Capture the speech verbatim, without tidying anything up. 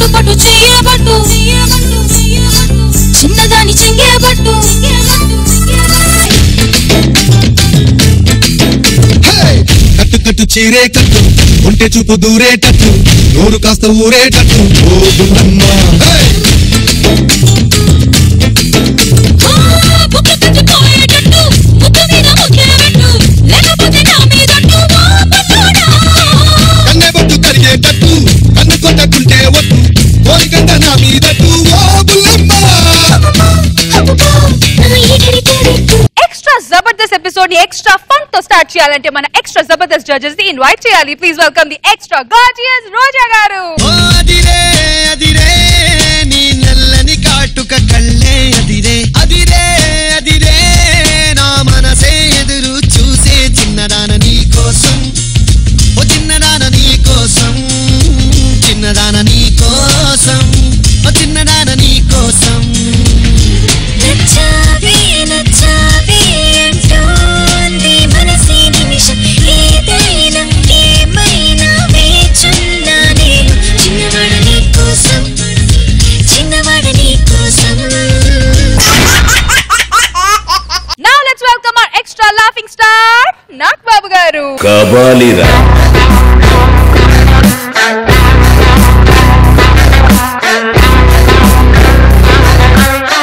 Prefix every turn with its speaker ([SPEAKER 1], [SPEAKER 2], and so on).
[SPEAKER 1] పట్టు పట్టు చెయ్యబట్టు చిన్నదాని చెంగేబట్టు
[SPEAKER 2] కట్టు కట్టు చీరే కట్టు ఒంటె చూపు దూరేటట్టు నోరు కాస్త ఊరేటట్టు ఓ బుల్లమ్మ కన్నెబట్టు కరిగేటట్టు కన్ను కొట్టకుంటే వద్దు కోరికంట నా మీదట్టు ఓ బుల్లమ్మ.
[SPEAKER 3] ఎక్స్ట్రా జబర్దస్త్ ఎపిసోడ్ ని ఎక్స్ట్రా ఫన్ తో స్టార్ట్ చేయాలంటే మన ఎక్స్ట్రా జబర్దస్త్ జడ్జెస్ ని ఇన్వైట్ చేయాలి. Please welcome the extra gorgeous Roja garu.
[SPEAKER 4] అదిరే అదిరే నీ నల్లని కాటుక కళ్ళే అదిరే అదిరే అదిరే నా మనసే ఎదురు చూసే చిన్నదాన నీ కోసం ఓ చిన్నదాన నీ కోసం చిన్నదాన నీ కోసం ఓ చిన్నదాన నీ కోసం
[SPEAKER 1] నచ్చావే నచ్చావే అంటోంది మనసే నిమిషం ఏదైనా ఏమైనా వేచున్నా నేను చిన్నవాడ నీ కోసం చిన్నవాడ నీ కోసం.
[SPEAKER 3] Now let's welcome our extra laughing star Nag Babu garu.
[SPEAKER 5] కబాలిరా